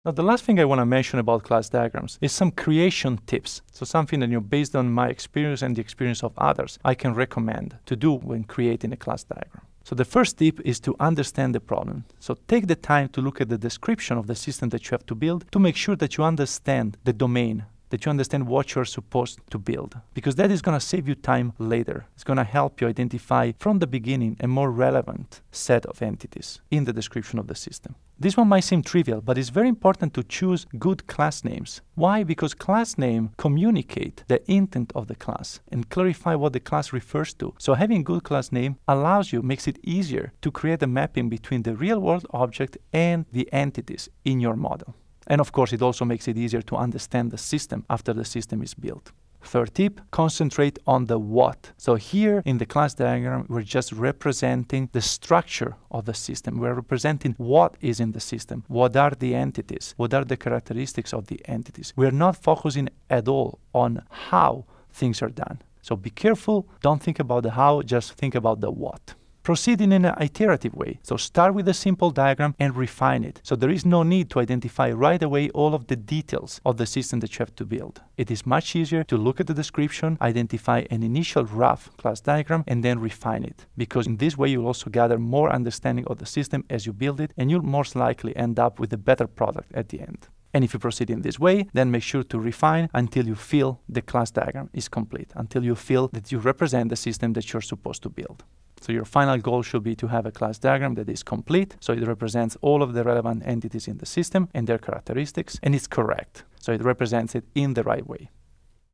Now, the last thing I want to mention about class diagrams is some creation tips. So something that, based on my experience and the experience of others, I can recommend to do when creating a class diagram. So the first tip is to understand the problem. So take the time to look at the description of the system that you have to build to make sure that you understand the domain, that you understand what you're supposed to build, because that is going to save you time later. It's going to help you identify from the beginning a more relevant set of entities in the description of the system. This one might seem trivial, but it's very important to choose good class names. Why? Because class names communicate the intent of the class and clarify what the class refers to. So having good class name allows you, makes it easier to create a mapping between the real world object and the entities in your model. And of course, it also makes it easier to understand the system after the system is built. Third tip, concentrate on the what. So here in the class diagram, we're just representing the structure of the system. We're representing what is in the system. What are the entities? What are the characteristics of the entities? We're not focusing at all on how things are done. So be careful. Don't think about the how, just think about the what. Proceed in an iterative way. So start with a simple diagram and refine it. So there is no need to identify right away all of the details of the system that you have to build. It is much easier to look at the description, identify an initial rough class diagram, and then refine it. Because in this way, you'll also gather more understanding of the system as you build it, and you'll most likely end up with a better product at the end. And if you proceed in this way, then make sure to refine until you feel the class diagram is complete, until you feel that you represent the system that you're supposed to build. So your final goal should be to have a class diagram that is complete, so it represents all of the relevant entities in the system and their characteristics, and it's correct, so it represents it in the right way.